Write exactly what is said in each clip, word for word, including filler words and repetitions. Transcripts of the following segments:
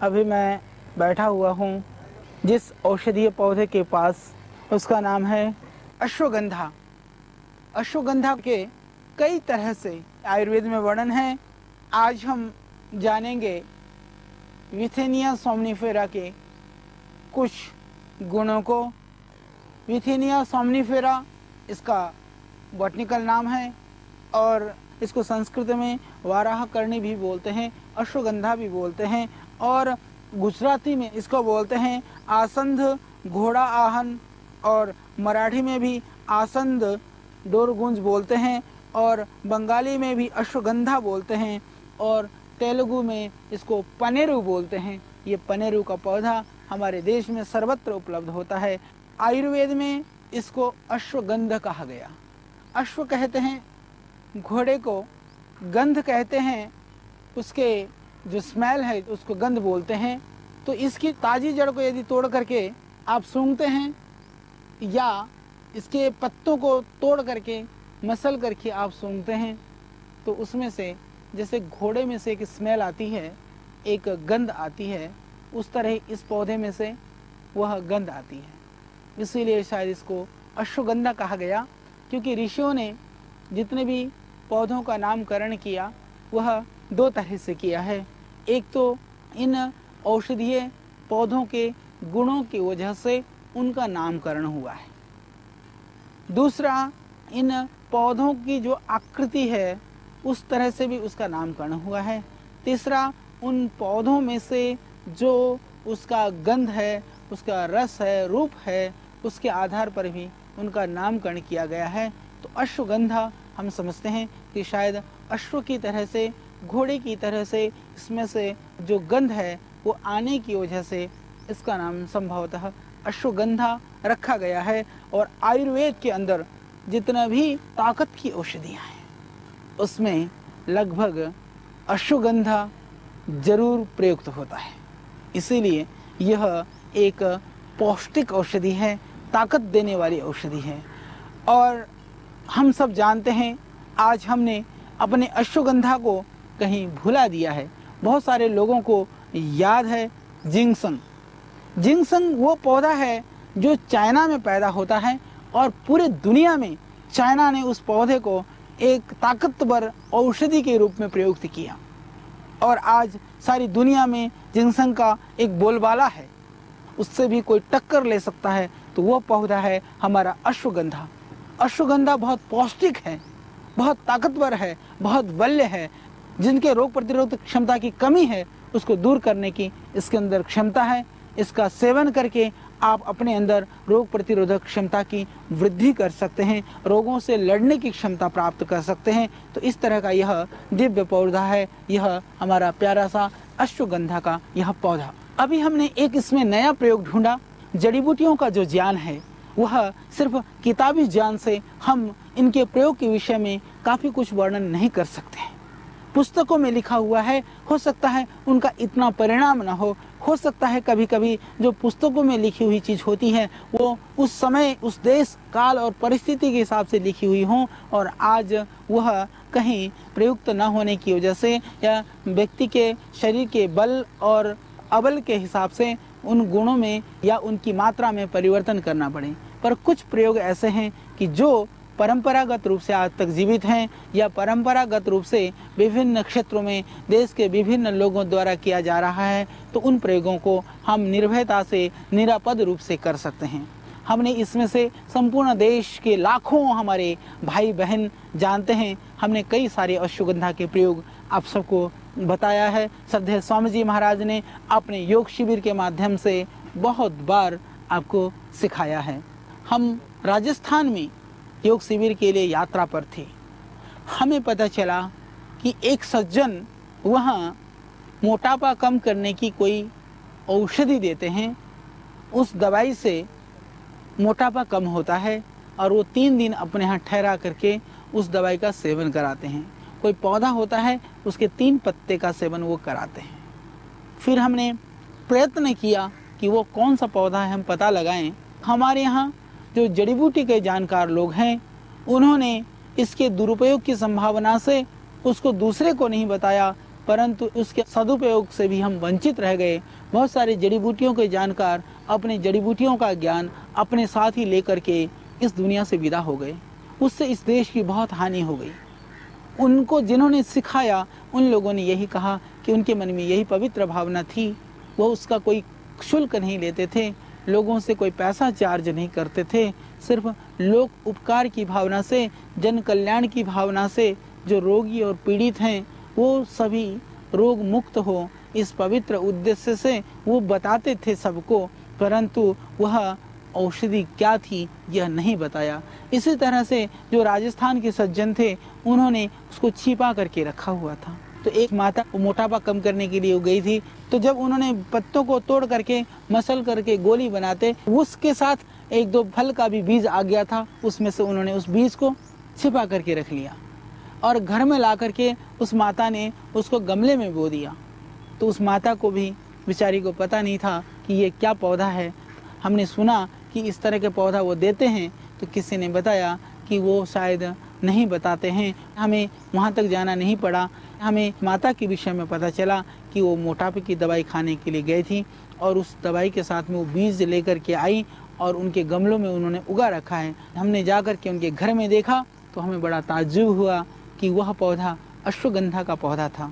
अभी मैं बैठा हुआ हूँ जिस औषधीय पौधे के पास, उसका नाम है अश्वगंधा। अश्वगंधा के कई तरह से आयुर्वेद में वर्णन है। आज हम जानेंगे विथेनिया सोमनिफेरा के कुछ गुणों को। विथेनिया सोमनिफेरा इसका बॉटनिकल नाम है और इसको संस्कृत में वाराहकर्णी भी बोलते हैं, अश्वगंधा भी बोलते हैं और गुजराती में इसको बोलते हैं आसंध घोड़ा आहन, और मराठी में भी आसंद डोरगुंज बोलते हैं और बंगाली में भी अश्वगंधा बोलते हैं और तेलुगु में इसको पनेरू बोलते हैं। ये पनेरू का पौधा हमारे देश में सर्वत्र उपलब्ध होता है। आयुर्वेद में इसको अश्वगंध कहा गया। अश्व कहते हैं घोड़े को, गंध कहते हैं उसके जो स्मेल है उसको गंध बोलते हैं। तो इसकी ताज़ी जड़ को यदि तोड़ करके आप सूंघते हैं या इसके पत्तों को तोड़ करके मसल करके आप सूंघते हैं तो उसमें से जैसे घोड़े में से एक स्मेल आती है, एक गंध आती है, उस तरह इस पौधे में से वह गंध आती है। इसीलिए शायद इसको अश्वगंधा कहा गया, क्योंकि ऋषियों ने जितने भी पौधों का नामकरण किया वह दो तरह से किया है। एक तो इन औषधीय पौधों के गुणों की वजह से उनका नामकरण हुआ है, दूसरा इन पौधों की जो आकृति है उस तरह से भी उसका नामकरण हुआ है, तीसरा उन पौधों में से जो उसका गंध है, उसका रस है, रूप है, उसके आधार पर भी उनका नामकरण किया गया है। तो अश्वगंधा हम समझते हैं कि शायद अश्व की तरह से, घोड़े की तरह से इसमें से जो गंध है वो आने की वजह से इसका नाम संभवतः अश्वगंधा रखा गया है। और आयुर्वेद के अंदर जितना भी ताकत की औषधियाँ हैं उसमें लगभग अश्वगंधा जरूर प्रयुक्त होता है। इसीलिए यह एक पौष्टिक औषधि है, ताकत देने वाली औषधि है। और हम सब जानते हैं आज हमने अपने अश्वगंधा को कहीं भुला दिया है। बहुत सारे लोगों को याद है जिंगसंग। जिंगसंग वो पौधा है जो चाइना में पैदा होता है और पूरे दुनिया में चाइना ने उस पौधे को एक ताकतवर औषधि के रूप में प्रयुक्त किया और आज सारी दुनिया में जिंगसंग का एक बोलबाला है। उससे भी कोई टक्कर ले सकता है तो वो पौधा है हमारा अश्वगंधा। अश्वगंधा बहुत पौष्टिक है, बहुत ताकतवर है, बहुत बल्य है। जिनके रोग प्रतिरोधक क्षमता की कमी है उसको दूर करने की इसके अंदर क्षमता है। इसका सेवन करके आप अपने अंदर रोग प्रतिरोधक क्षमता की वृद्धि कर सकते हैं, रोगों से लड़ने की क्षमता प्राप्त कर सकते हैं। तो इस तरह का यह दिव्य पौधा है, यह हमारा प्यारा सा अश्वगंधा का यह पौधा। अभी हमने एक इसमें नया प्रयोग ढूंढा। जड़ी बूटियों का जो ज्ञान है वह सिर्फ किताबी ज्ञान से हम इनके प्रयोग के विषय में काफ़ी कुछ वर्णन नहीं कर सकते हैं। पुस्तकों में लिखा हुआ है, हो सकता है उनका इतना परिणाम न हो हो सकता है कभी कभी जो पुस्तकों में लिखी हुई चीज़ होती है वो उस समय, उस देश, काल और परिस्थिति के हिसाब से लिखी हुई हो और आज वह कहीं प्रयुक्त न होने की वजह से या व्यक्ति के शरीर के बल और अबल के हिसाब से उन गुणों में या उनकी मात्रा में परिवर्तन करना पड़े। पर कुछ प्रयोग ऐसे हैं कि जो परंपरागत रूप से आज तक जीवित हैं या परंपरागत रूप से विभिन्न क्षेत्रों में देश के विभिन्न लोगों द्वारा किया जा रहा है, तो उन प्रयोगों को हम निर्भयता से, निरापद रूप से कर सकते हैं। हमने इसमें से संपूर्ण देश के लाखों हमारे भाई बहन जानते हैं। हमने कई सारे अश्वगंधा के प्रयोग आप सबको बताया है। श्रद्धेय स्वामी जी महाराज ने अपने योग शिविर के माध्यम से बहुत बार आपको सिखाया है। हम राजस्थान में योग शिविर के लिए यात्रा पर थे। हमें पता चला कि एक सज्जन वहाँ मोटापा कम करने की कोई औषधि देते हैं। उस दवाई से मोटापा कम होता है और वो तीन दिन अपने यहाँ ठहरा करके उस दवाई का सेवन कराते हैं। कोई पौधा होता है उसके तीन पत्ते का सेवन वो कराते हैं। फिर हमने प्रयत्न किया कि वो कौन सा पौधा है हम पता लगाएं। हमारे यहाँ जो जड़ी बूटी के जानकार लोग हैं उन्होंने इसके दुरुपयोग की संभावना से उसको दूसरे को नहीं बताया परंतु उसके सदुपयोग से भी हम वंचित रह गए। बहुत सारे जड़ी बूटियों के जानकार अपने जड़ी बूटियों का ज्ञान अपने साथ ही लेकर के इस दुनिया से विदा हो गए। उससे इस देश की बहुत हानि हो गई। उनको जिन्होंने सिखाया उन लोगों ने यही कहा कि उनके मन में यही पवित्र भावना थी, वो उसका कोई शुल्क नहीं लेते थे, लोगों से कोई पैसा चार्ज नहीं करते थे, सिर्फ लोक उपकार की भावना से, जन कल्याण की भावना से जो रोगी और पीड़ित हैं वो सभी रोग मुक्त हो, इस पवित्र उद्देश्य से वो बताते थे सबको, परंतु वह औषधि क्या थी यह नहीं बताया। इसी तरह से जो राजस्थान के सज्जन थे उन्होंने उसको छिपा करके रखा हुआ था। तो एक माता मोटापा कम करने के लिए गई थी, तो जब उन्होंने पत्तों को तोड़ करके मसल करके गोली बनाते, उसके साथ एक दो फल का भी बीज आ गया था, उसमें से उन्होंने उस बीज को छिपा करके रख लिया और घर में ला करके उस माता ने उसको गमले में बो दिया। तो उस माता को भी बेचारी को पता नहीं था कि ये क्या पौधा है। हमने सुना कि इस तरह के पौधा वो देते हैं, तो किसी ने बताया कि वो शायद नहीं बताते हैं। हमें वहाँ तक जाना नहीं पड़ा। हमें माता के विषय में पता चला कि वो मोटापे की दवाई खाने के लिए गई थी और उस दवाई के साथ में वो बीज लेकर के आई और उनके गमलों में उन्होंने उगा रखा है। हमने जा कर के उनके घर में देखा तो हमें बड़ा ताज्जुब हुआ कि वह पौधा अश्वगंधा का पौधा था।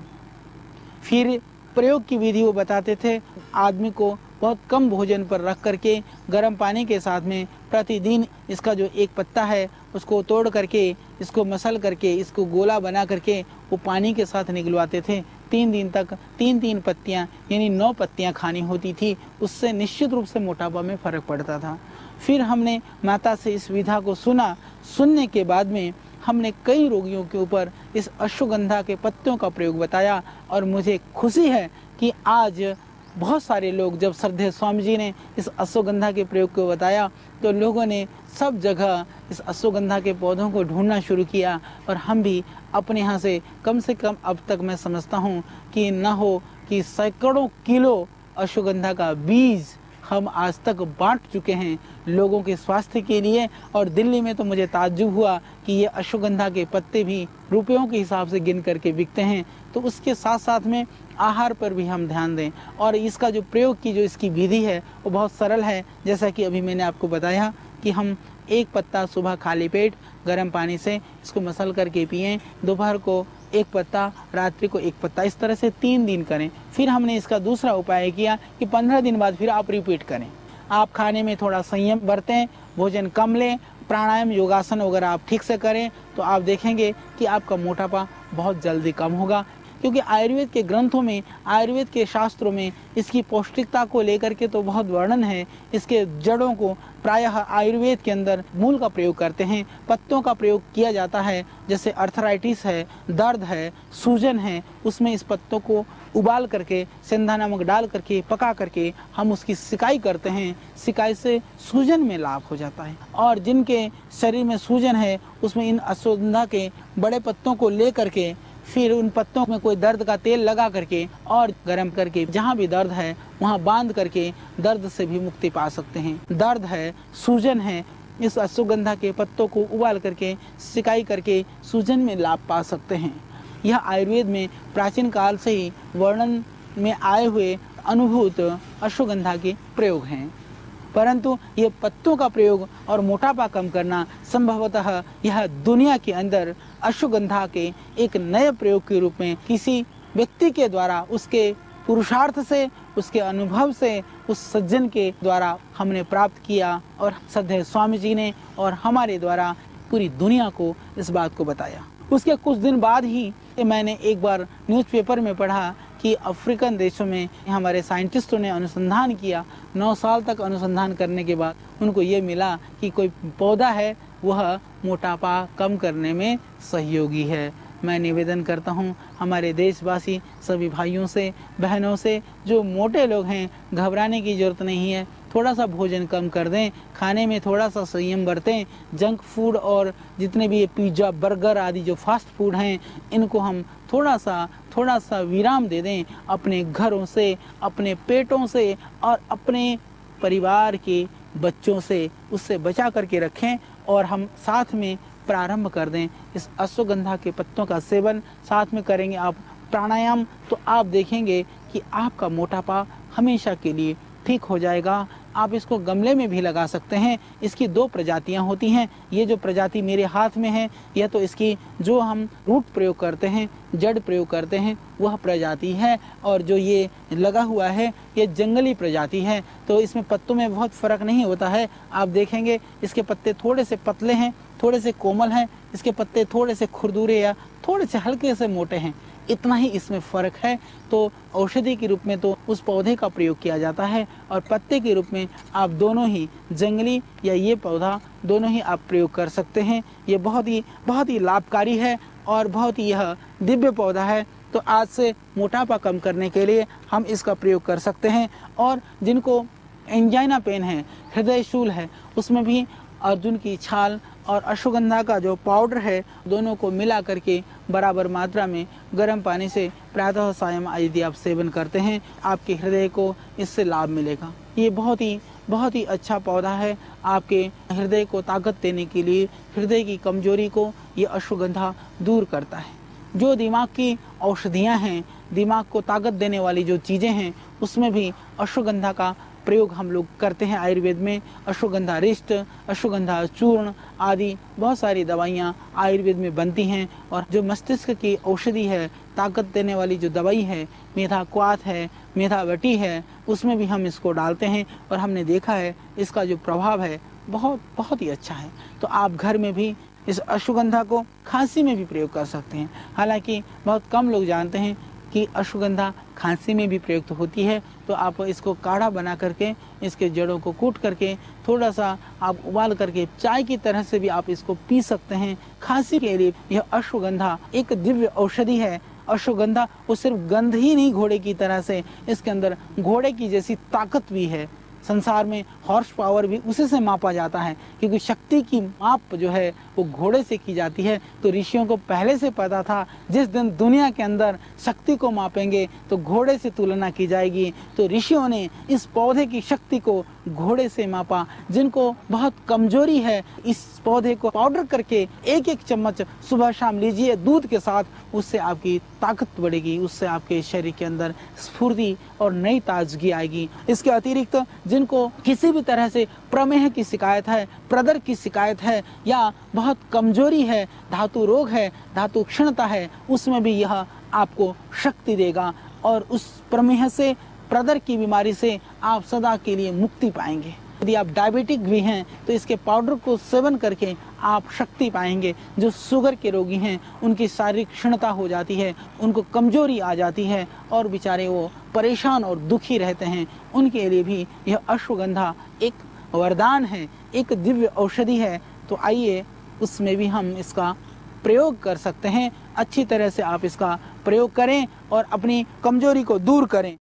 फिर प्रयोग की विधि वो बताते थे। आदमी को बहुत कम भोजन पर रख करके गर्म पानी के साथ में प्रतिदिन इसका जो एक पत्ता है उसको तोड़ करके, इसको मसल करके, इसको गोला बना करके वो पानी के साथ निगलवाते थे। तीन दिन तक तीन तीन पत्तियां यानी नौ पत्तियां खानी होती थी। उससे निश्चित रूप से मोटापा में फर्क पड़ता था। फिर हमने माता से इस विधा को सुना। सुनने के बाद में हमने कई रोगियों के ऊपर इस अश्वगंधा के पत्तों का प्रयोग बताया और मुझे खुशी है कि आज बहुत सारे लोग, जब श्रद्धेय स्वामी जी ने इस अश्वगंधा के प्रयोग को बताया तो लोगों ने सब जगह इस अश्वगंधा के पौधों को ढूंढना शुरू किया और हम भी अपने यहाँ से कम से कम अब तक मैं समझता हूँ कि न हो कि सैकड़ों किलो अश्वगंधा का बीज हम आज तक बांट चुके हैं लोगों के स्वास्थ्य के लिए। और दिल्ली में तो मुझे ताज्जुब हुआ कि ये अश्वगंधा के पत्ते भी रुपयों के हिसाब से गिन करके बिकते हैं। तो उसके साथ साथ में आहार पर भी हम ध्यान दें और इसका जो प्रयोग की जो इसकी विधि है वो बहुत सरल है। जैसा कि अभी मैंने आपको बताया कि हम एक पत्ता सुबह खाली पेट गर्म पानी से इसको मसल करके पिएं, दोपहर को एक पत्ता, रात्रि को एक पत्ता, इस तरह से तीन दिन करें। फिर हमने इसका दूसरा उपाय किया कि पंद्रह दिन बाद फिर आप रिपीट करें। आप खाने में थोड़ा संयम बरतें, भोजन कम लें, प्राणायाम योगासन वगैरह आप ठीक से करें तो आप देखेंगे कि आपका मोटापा बहुत जल्दी कम होगा। क्योंकि आयुर्वेद के ग्रंथों में, आयुर्वेद के शास्त्रों में इसकी पौष्टिकता को लेकर के तो बहुत वर्णन है। इसके जड़ों को प्रायः आयुर्वेद के अंदर मूल का प्रयोग करते हैं, पत्तों का प्रयोग किया जाता है। जैसे अर्थराइटिस है, दर्द है, सूजन है, उसमें इस पत्तों को उबाल करके सेंधा नमक डाल करके पका करके हम उसकी सिकाई करते हैं। सिकाई से सूजन में लाभ हो जाता है। और जिनके शरीर में सूजन है उसमें इन अश्वगंधा के बड़े पत्तों को ले करके फिर उन पत्तों में कोई दर्द का तेल लगा करके और गर्म करके जहाँ भी दर्द है वहाँ बांध करके दर्द से भी मुक्ति पा सकते हैं। दर्द है, सूजन है, इस अश्वगंधा के पत्तों को उबाल करके सिकाई करके सूजन में लाभ पा सकते हैं। यह आयुर्वेद में प्राचीन काल से ही वर्णन में आए हुए अनुभूत अश्वगंधा के प्रयोग हैं। परंतु ये पत्तों का प्रयोग और मोटापा कम करना संभवतः यह दुनिया के अंदर अश्वगंधा के एक नए प्रयोग के रूप में किसी व्यक्ति के द्वारा, उसके पुरुषार्थ से, उसके अनुभव से, उस सज्जन के द्वारा हमने प्राप्त किया और श्रद्धेय स्वामी जी ने और हमारे द्वारा पूरी दुनिया को इस बात को बताया। उसके कुछ दिन बाद ही मैंने एक बार न्यूज़पेपर में पढ़ा कि अफ्रीकन देशों में हमारे साइंटिस्टों ने अनुसंधान किया। नौ साल तक अनुसंधान करने के बाद उनको ये मिला कि कोई पौधा है वह मोटापा कम करने में सहयोगी है। मैं निवेदन करता हूँ हमारे देशवासी सभी भाइयों से, बहनों से, जो मोटे लोग हैं घबराने की जरूरत नहीं है। थोड़ा सा भोजन कम कर दें, खाने में थोड़ा सा संयम बरतें। जंक फूड और जितने भी ये पिज्ज़ा, बर्गर आदि जो फास्ट फूड हैं इनको हम थोड़ा सा थोड़ा सा विराम दे दें। अपने घरों से, अपने पेटों से और अपने परिवार के बच्चों से उससे बचा करके रखें और हम साथ में प्रारंभ कर दें। इस अश्वगंधा के पत्तों का सेवन साथ में करेंगे आप प्राणायाम, तो आप देखेंगे कि आपका मोटापा हमेशा के लिए ठीक हो जाएगा। आप इसको गमले में भी लगा सकते हैं। इसकी दो प्रजातियां होती हैं। ये जो प्रजाति मेरे हाथ में है, यह तो इसकी जो हम रूट प्रयोग करते हैं, जड़ प्रयोग करते हैं, वह प्रजाति है। और जो ये लगा हुआ है, ये जंगली प्रजाति है। तो इसमें पत्तों में बहुत फ़र्क नहीं होता है। आप देखेंगे इसके पत्ते थोड़े से पतले हैं, थोड़े से कोमल हैं। इसके पत्ते थोड़े से खुरदुरे या थोड़े से हल्के से मोटे हैं, इतना ही इसमें फ़र्क है। तो औषधि के रूप में तो उस पौधे का प्रयोग किया जाता है, और पत्ते के रूप में आप दोनों ही, जंगली या ये पौधा, दोनों ही आप प्रयोग कर सकते हैं। ये बहुत ही बहुत ही लाभकारी है और बहुत ही यह दिव्य पौधा है। तो आज से मोटापा कम करने के लिए हम इसका प्रयोग कर सकते हैं। और जिनको एंजाइना पेन है, हृदय शूल है, उसमें भी अर्जुन की छाल और अश्वगंधा का जो पाउडर है, दोनों को मिला करके बराबर मात्रा में गर्म पानी से प्रातः सायं यदि आप सेवन करते हैं, आपके हृदय को इससे लाभ मिलेगा। ये बहुत ही बहुत ही अच्छा पौधा है। आपके हृदय को ताकत देने के लिए, हृदय की कमजोरी को ये अश्वगंधा दूर करता है। जो दिमाग की औषधियाँ हैं, दिमाग को ताकत देने वाली जो चीज़ें हैं, उसमें भी अश्वगंधा का प्रयोग हम लोग करते हैं। आयुर्वेद में अश्वगंधा रिष्ट, अश्वगंधा चूर्ण आदि बहुत सारी दवाइयाँ आयुर्वेद में बनती हैं। और जो मस्तिष्क की औषधि है, ताकत देने वाली जो दवाई है, मेधा क्वाथ है, मेधावटी है, उसमें भी हम इसको डालते हैं। और हमने देखा है इसका जो प्रभाव है बहुत बहुत ही अच्छा है। तो आप घर में भी इस अश्वगंधा को खांसी में भी प्रयोग कर सकते हैं। हालांकि बहुत कम लोग जानते हैं कि अश्वगंधा खांसी में भी प्रयुक्त होती है। तो आप इसको काढ़ा बना करके, इसके जड़ों को कूट करके, थोड़ा सा आप उबाल करके चाय की तरह से भी आप इसको पी सकते हैं। खांसी के लिए यह अश्वगंधा एक दिव्य औषधि है। अश्वगंधा वो सिर्फ गंध ही नहीं, घोड़े की तरह से इसके अंदर घोड़े की जैसी ताकत भी है। संसार में हॉर्स पावर भी उसी से मापा जाता है, क्योंकि शक्ति की माप जो है वो घोड़े से की जाती है। तो ऋषियों को पहले से पता था, जिस दिन दुनिया के अंदर शक्ति को मापेंगे तो घोड़े से तुलना की जाएगी। तो ऋषियों ने इस पौधे की शक्ति को घोड़े से मापा। जिनको बहुत कमजोरी है, इस पौधे को पाउडर करके एक एक चम्मच सुबह शाम लीजिए दूध के साथ, उससे आपकी ताकत बढ़ेगी, उससे आपके शरीर के अंदर स्फूर्ति और नई ताजगी आएगी। इसके अतिरिक्त जिनको किसी भी तरह से प्रमेह की शिकायत है, प्रदर की शिकायत है, या बहुत कमजोरी है, धातु रोग है, धातु क्षीणता है, उसमें भी यह आपको शक्ति देगा। और उस प्रमेह से, प्रदर की बीमारी से आप सदा के लिए मुक्ति पाएंगे। यदि आप डायबिटिक भी हैं तो इसके पाउडर को सेवन करके आप शक्ति पाएंगे। जो शुगर के रोगी हैं, उनकी शारीरिक क्षीणता हो जाती है, उनको कमजोरी आ जाती है और बेचारे वो परेशान और दुखी रहते हैं, उनके लिए भी यह अश्वगंधा एक वरदान है, एक दिव्य औषधि है। तो आइए उसमें भी हम इसका प्रयोग कर सकते हैं। अच्छी तरह से आप इसका प्रयोग करें और अपनी कमजोरी को दूर करें।